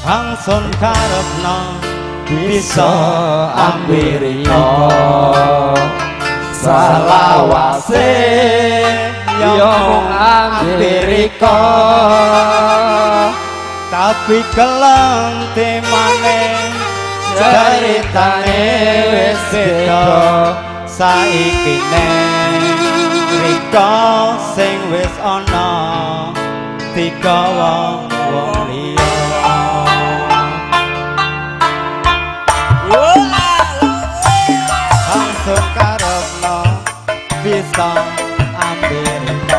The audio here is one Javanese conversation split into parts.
Angsun karepno bisa ambirika salawase yo ambirika tapi kelente maneh caritane wis beda saiki nek rika sing wis ana tiga wong liya langsung karepno bisa ambirika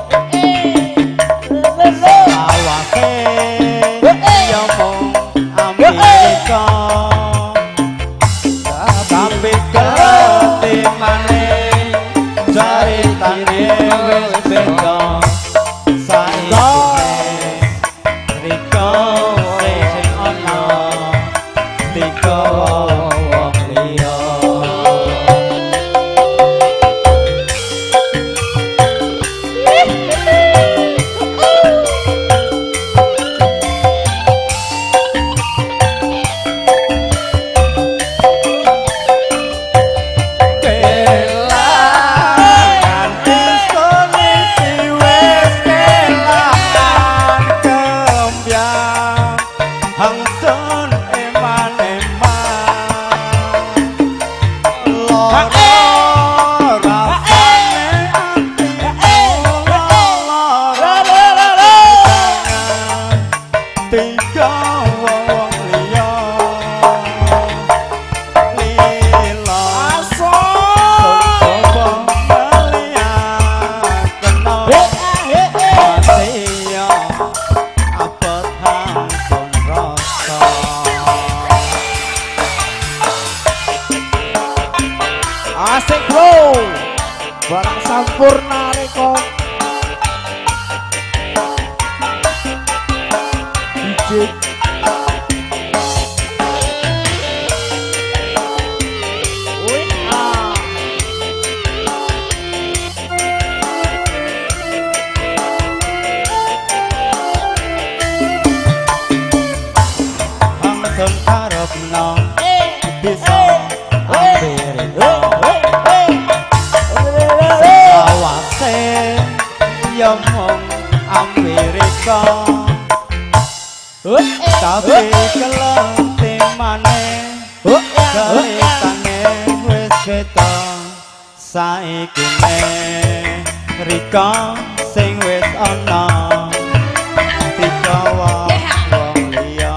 salawase yo ambirika tapi kelente maneh caritane wis beda saiki rika sing ana tiga wong liya asik bro barang sampurna reko DJ Angsun karepno bisa ambirika salawase yo mung ambirika tapi kelente maneh caritane wis beda saiki nek rika sing wis ana tiga wong liya